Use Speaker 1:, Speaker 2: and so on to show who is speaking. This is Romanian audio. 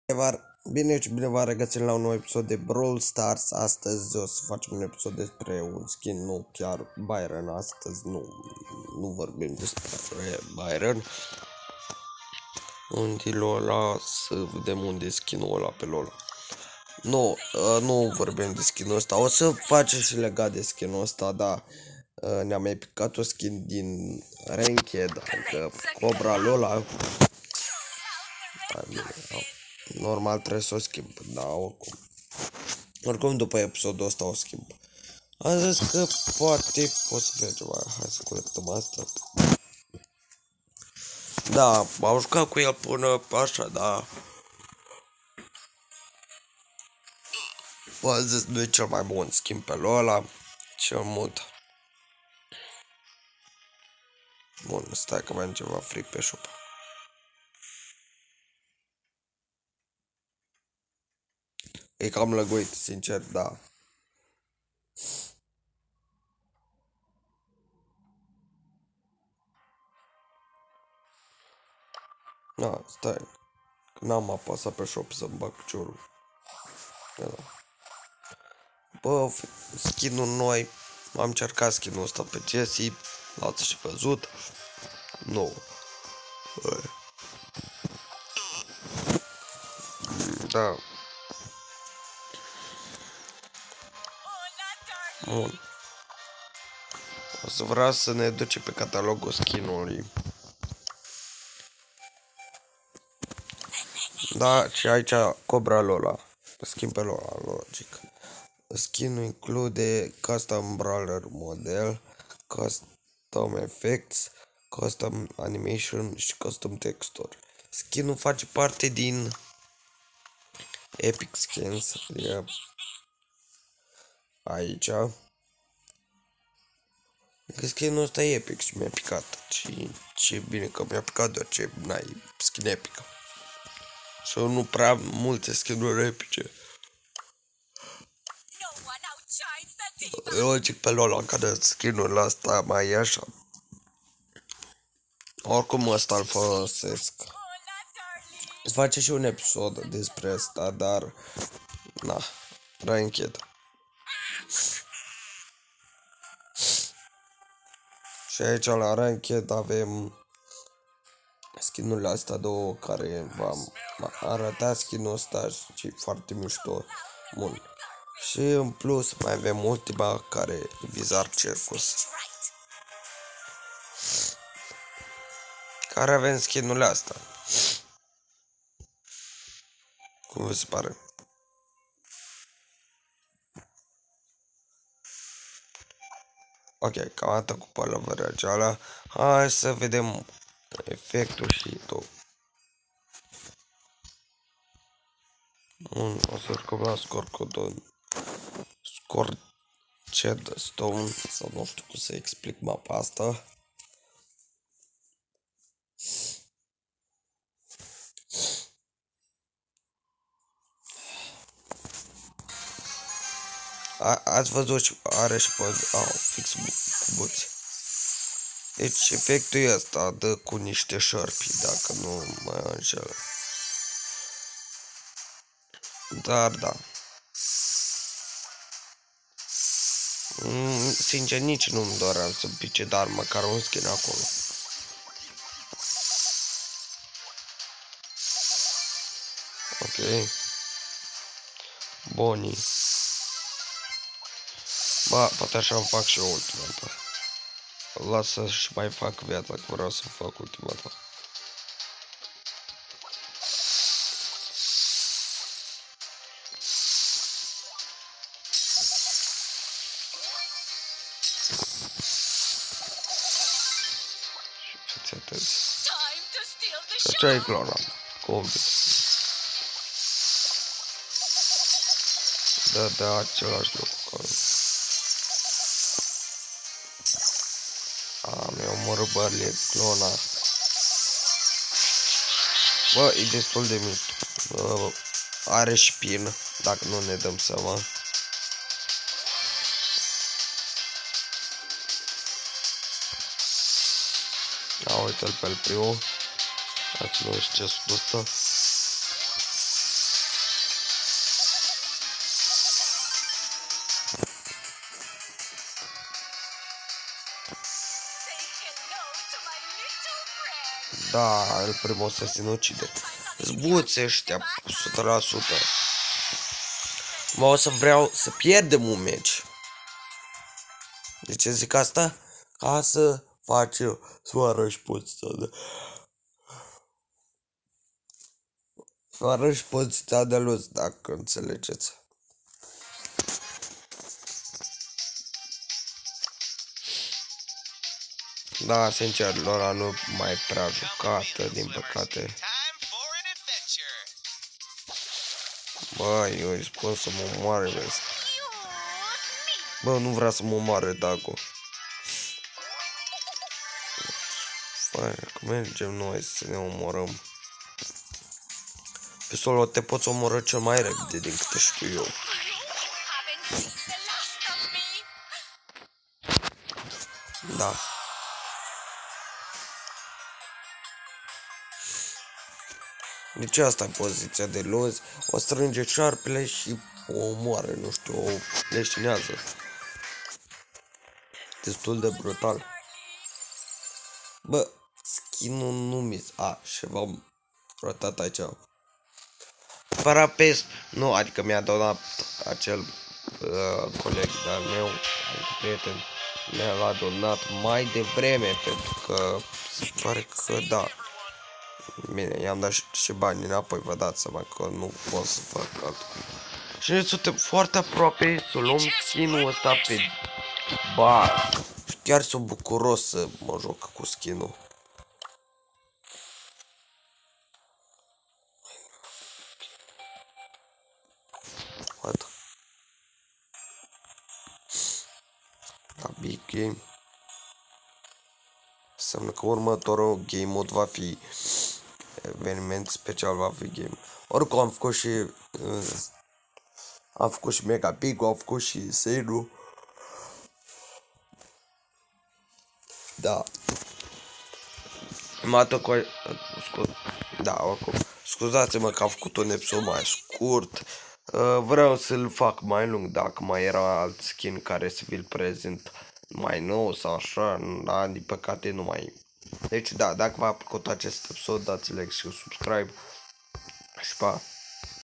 Speaker 1: Bine și bine v-am regăsit la un nou episod de Brawl Stars. Astăzi o să facem un episod despre un skin, nu chiar Byron. Astăzi nu vorbim despre Byron. Unde Lola, să vedem unde e skinul ăla pe Lola. Nu vorbim de skinul ăsta. O să facem și legat de skinul ăsta, dar ne-am mai picat o skin din Ranked, adică Cobra Lola. Normal trebuie să o schimb, dar oricum după episodul ăsta o schimb. Am zis că poate pot să fie ceva. Hai să colectăm asta. Da, m-am jucat cu el până așa, da. Am zis nu e cel mai bun schimb pe Lola. Cel mult. Bun, stai că mai am ceva free pe shop. E cam lăguit, sincer, da. Da, stai. N-am apasat pe shop să-mi bag piciorul. Da. Bă, skin-ul noi. Am încercat skin-ul ăsta pe Jessie. L-ați și văzut. Nu. Da. Bun. O să vreau să ne duce pe catalogul skin-ului. Da, și aici Cobra Lola. Skin pe Lola, logic. Skin-ul include Custom Brawler Model, Custom Effects, Custom Animation și Custom Texture. Skin-ul face parte din Epic Skins. E aici. Că skin-ul ăsta e epic și mi-a picat. Și ce bine că mi-a picat, deoarece n-ai skin epic. Și nu prea multe skin-uri epice. Logic pe Lola, care skin-urile astea mai e așa. Oricum ăsta îl folosesc. Îți face și un episod despre asta, dar na, Ranked. Și aici la Ranked avem skin-urile astea două care v-am arătat skin-ul ăsta și foarte mișto. Bun. Și în plus mai avem ultima care e Bizarre Circus. Care avem skin-urile astea. Cum vi se pare? Ok, cam atât cu pălăvărea cealaltă. Hai să vedem efectul și tot. O să urcăm la Scorched Stone, sau nu știu cum să explic mapa asta. Ați văzut și are și fix cu buți. Deci efectul ăsta dă cu niște șarpi, dacă nu mă înșel. Dar da. Sincer, nici nu-mi doream să pice, dar măcar un skin acolo. Ok. Bonnie. Ba, poate așa îmi fac și eu ultima dată. Lasă și mai fac viața, că vreau să fac ultima dată. Și fiți atenți. Și așa e Clona. Cum veți? De același lucru ca mi-a omorât bărlie Clona. Bă, e destul de mișto. Are spin, dacă nu ne dăm seama. Uite-l pe-l primul. Ați nu știu ce ăsta. Da, el primul să se sinucide. Zbuți ăștia 100%. Mă, o să vreau să pierdem un meci. De ce zic asta? Ca să fac eu, să arăși poziția de... Să arăși poziția de luz, dacă înțelegeți. Da, sincer, Lola nu mai prea jucată, din păcate. Bă, eu îi spun să mă omoare, vezi. Bă, nu vrea să mă omoare, Dago. Fai, că mergem noi să ne omorăm. Pe solo te poți omoră cel mai repede, din câte știu eu. Da. Deci asta e poziția de loz. O strânge șarpele și o omoară, nu știu, o leșinează. Destul de brutal. Bă, skin-ul nu mi... A, și v-am ratat aici. Parapes, nu, adică mi-a donat acel coleg de-al meu, adică prieten, mi-a donat mai devreme, pentru că se pare că da. Bine, i-am dat și bani înapoi, vă dați seama că nu pot să fac altul. Și noi suntem foarte aproape să luăm skin-ul ăsta pe bar. Și chiar sunt bucuros să mă joc cu skin-ul. What? La big game. Înseamnă că următorul game mode va fi eveniment special, va fi game. Oricum am făcut și Mega Big, am făcut și Seiru. Da. Da, oricum. Scuzați-mă că am făcut un episod mai scurt. Vreau să-l fac mai lung dacă mai era alt skin care să vi-l prezint mai nou sau așa, da, din păcate nu mai. Deci da, dacă v-a plăcut acest episod, dați like și subscribe și pa.